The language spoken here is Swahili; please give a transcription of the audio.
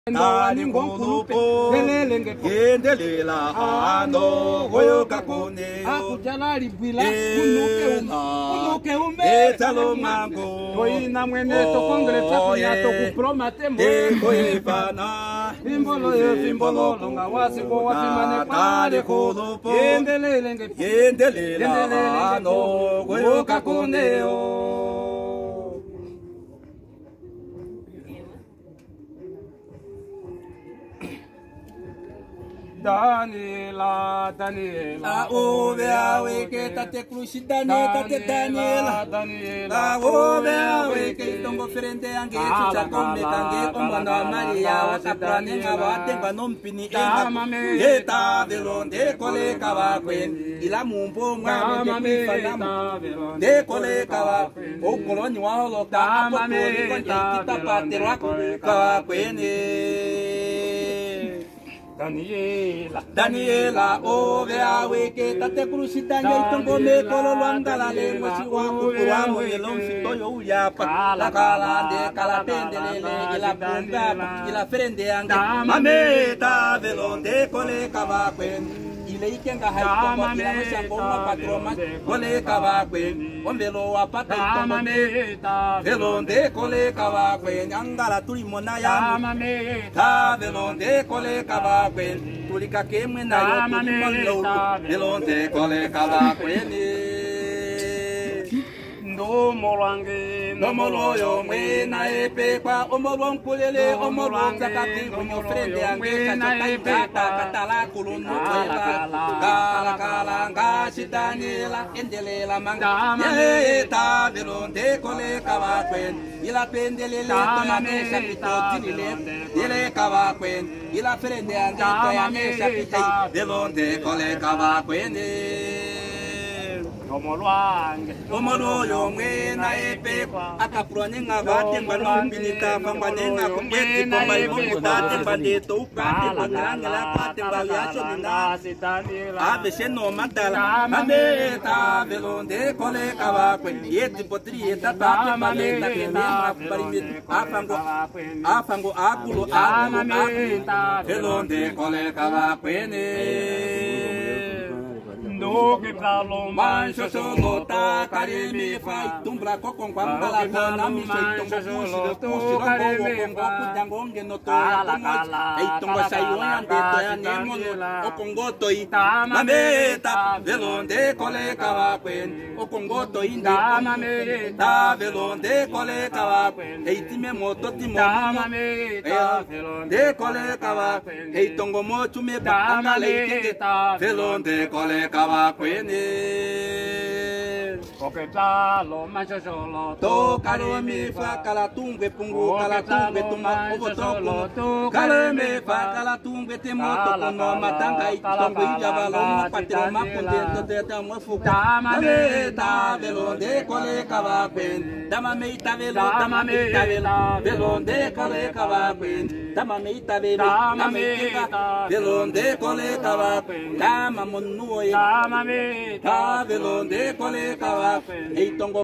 Nani ngomkulupo yendelela ano goyo kakone akujalali bwila unuke ume etalo mango toina mwene tokongre takunya tokupromate mbo yefana fimbolo longa wasi ko wafimane pale kulupo yendelela ano goyo kakone Daniela, ove awe que tate cruci Daniela, Daniela, ove awe que tongo frente ange chucha come tangue omana Maria wataprane ngawate banompini eta velonde kole kawakwen ila mumpo ngame fanamu de kole kawa o koloni wa holoka apotoli konje kitapatero kawakwene Daniela, ove awe que tate cruci Daniela, tongo me kolo luangala le mochi wa kukuwamu yelom fitoyo uyapa la kalande kalapendele ila bunga ila frente ange mameta velonde kole kawakwen ile ikenga haiko ila musha koma patroma kole kawakwen ombelo wapata itomameta velonde kole kawakwen angala tulimona ya ta velonde kole kawakwen tulika kemwe na yo tulimolo velonde kole kawakwen Nomolo yo mwena epe kwa omolo nkulele omolo zakati unyo frente ange kachota katala kulunu kweba kala kala ngashi Daniela endelela manga yeta velonde kole kawakwen ila pendelele toyanesha pitotinile ile kawakwen ila frente ange toyanesha pitei velonde kole kawakwen Omolo yo mwena epe akaprone ngabate ngano bilita fambanenga kometi komai mutate bandeto ukate banangala pate baliacho nina abese no mandala mameta velonde kole kawakwe yeti potri eta tate maleta kema parimit afango akulo velonde kole kawakwe no que pralo mancho solota karimi fai tumbra kokon kwambala na mi soito kushiro kongo jangonge no to ai tongo sayo ande to ya nemo okongo toi mameta velonde kole kawakwen okongo toi nda mameta velonde kole kawakwen ei time moto timo mameta velonde kole kawakwen ei tongo mo chume banga leite velonde kole kawakwen porque talo mancho solo to kalo me fa kala tungwe pungu kala tungwe tuma oboto kala me fa kala tungwe te moto kono matanga itongo ijabalo patro makunde to te ta mo fuka ta velonde kole kawakwen dama me ta velonde kole kawakwen dama me ta velonde kole kawakwen dama monu ta velonde kole kawakwen ei tongo